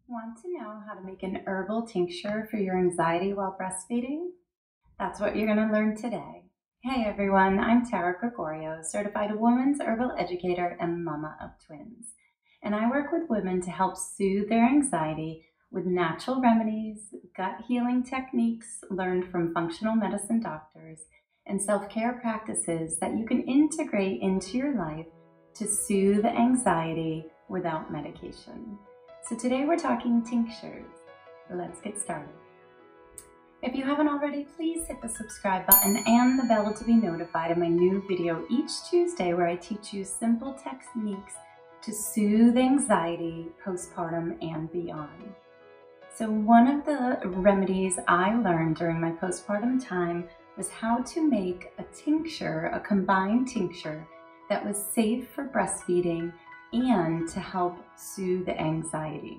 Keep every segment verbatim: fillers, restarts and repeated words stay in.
Want to know how to make an herbal tincture for your anxiety while breastfeeding? That's what you're going to learn today. Hey everyone, I'm Tara Gregorio, certified women's herbal educator and mama of twins. And I work with women to help soothe their anxiety with natural remedies, gut healing techniques learned from functional medicine doctors, and self-care practices that you can integrate into your life to soothe anxiety without medication. So today we're talking tinctures. Let's get started. If you haven't already, please hit the subscribe button and the bell to be notified of my new video each Tuesday where I teach you simple techniques to soothe anxiety, postpartum, and beyond. So one of the remedies I learned during my postpartum time was how to make a tincture, a combined tincture that was safe for breastfeeding and to help soothe anxiety.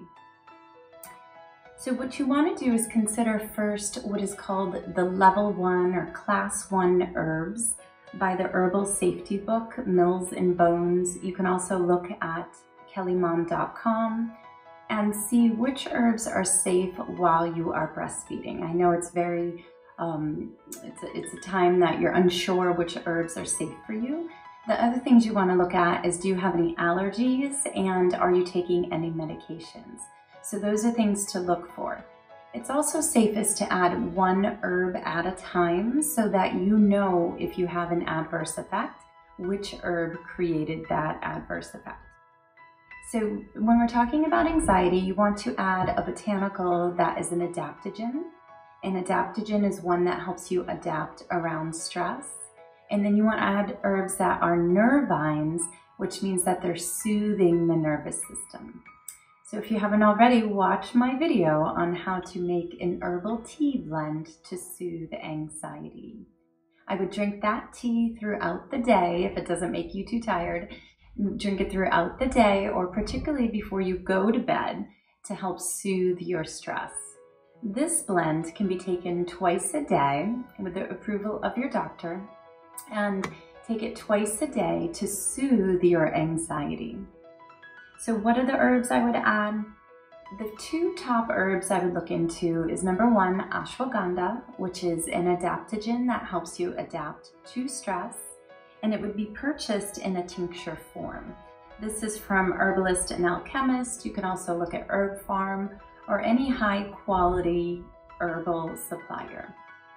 So what you want to do is consider first what is called the level one or class one herbs by the Herbal Safety Book, Mills and Bones. You can also look at kelly mom dot com and see which herbs are safe while you are breastfeeding. I know it's very, um, it's, a, it's a time that you're unsure which herbs are safe for you. The other things you want to look at is, do you have any allergies and are you taking any medications? So those are things to look for. It's also safest to add one herb at a time so that you know if you have an adverse effect, which herb created that adverse effect. So when we're talking about anxiety, you want to add a botanical that is an adaptogen. An adaptogen is one that helps you adapt around stress. And then you want to add herbs that are nervines, which means that they're soothing the nervous system. So if you haven't already, watch my video on how to make an herbal tea blend to soothe anxiety. I would drink that tea throughout the day if it doesn't make you too tired. Drink it throughout the day or particularly before you go to bed to help soothe your stress. This blend can be taken twice a day with the approval of your doctor, and take it twice a day to soothe your anxiety. So what are the herbs I would add? The two top herbs I would look into is number one, ashwagandha, which is an adaptogen that helps you adapt to stress, and it would be purchased in a tincture form. This is from Herbalist and Alchemist. You can also look at Herb Farm or any high quality herbal supplier.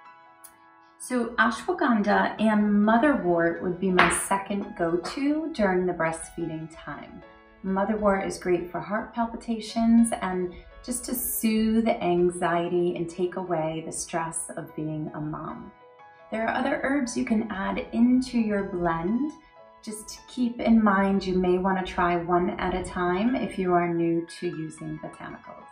So ashwagandha and motherwort would be my second go-to during the breastfeeding time. Motherwort is great for heart palpitations and just to soothe anxiety and take away the stress of being a mom. There are other herbs you can add into your blend. Just keep in mind you may want to try one at a time if you are new to using botanicals.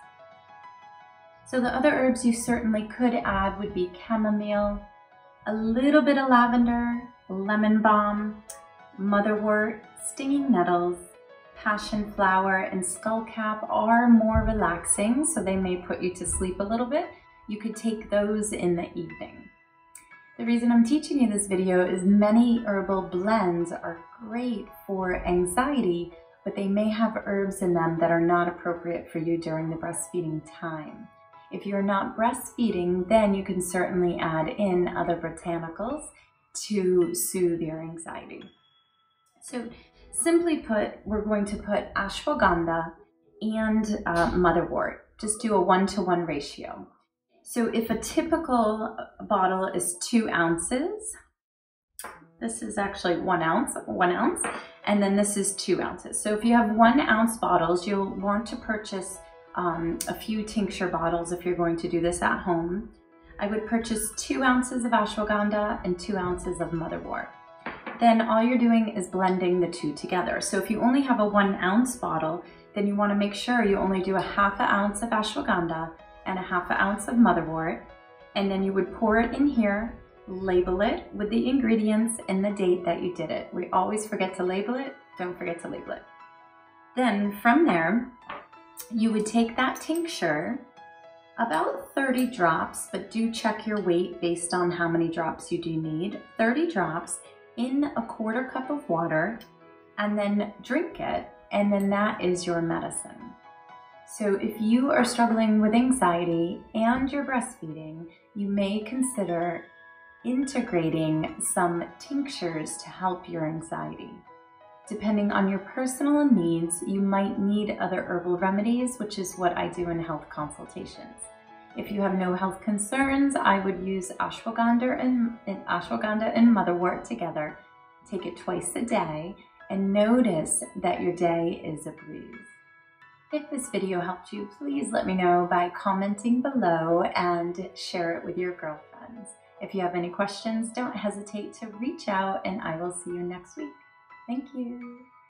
So the other herbs you certainly could add would be chamomile, a little bit of lavender, lemon balm, motherwort, stinging nettles, passion flower, and skullcap are more relaxing, so they may put you to sleep a little bit. You could take those in the evening. The reason I'm teaching you this video is many herbal blends are great for anxiety, but they may have herbs in them that are not appropriate for you during the breastfeeding time. If you're not breastfeeding, then you can certainly add in other botanicals to soothe your anxiety. So simply put, we're going to put ashwagandha and uh, motherwort. Just do a one-to-one ratio. So if a typical bottle is two ounces, this is actually one ounce, one ounce, and then this is two ounces. So if you have one ounce bottles, you'll want to purchase Um, a few tincture bottles if you're going to do this at home. I would purchase two ounces of ashwagandha and two ounces of motherwort. Then all you're doing is blending the two together. So if you only have a one ounce bottle, then you want to make sure you only do a half an ounce of ashwagandha and a half an ounce of motherwort. And then you would pour it in here, label it with the ingredients and the date that you did it. We always forget to label it. Don't forget to label it. Then from there, you would take that tincture, about thirty drops, but do check your weight based on how many drops you do need. thirty drops in a quarter cup of water, and then drink it, and then that is your medicine. So if you are struggling with anxiety and you're breastfeeding, you may consider integrating some tinctures to help your anxiety. Depending on your personal needs, you might need other herbal remedies, which is what I do in health consultations. If you have no health concerns, I would use ashwagandha and, and ashwagandha and motherwort together. Take it twice a day and notice that your day is a breeze. If this video helped you, please let me know by commenting below and share it with your girlfriends. If you have any questions, don't hesitate to reach out and I will see you next week. Thank you.